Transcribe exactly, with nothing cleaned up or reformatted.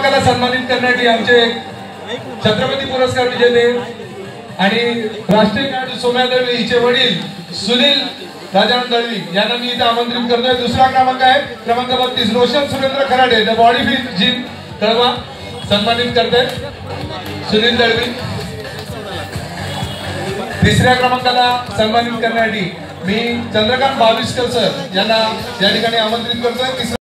क्रमांकाला सन्मानित करण्यासाठी आमचे छत्रपती पुरस्कार विजेते आणि राष्ट्रीय खेळाडू सोम्या दळवी हिचे वडील सुनील राजानंद दळवी यांना मी इथे आमंत्रित करतोय। दुसरा क्रमांक आहे क्रमांक बत्तीस Roshan Surendra Kharade the body fit gym Kalwa सन्मानित करते सुनील दळवी। तिसऱ्या क्रमांकाला सन्मानित करण्यासाठी मी चंद्रकांत भाविस्कर सर यांना या ठिकाणी आमंत्रित करतोय।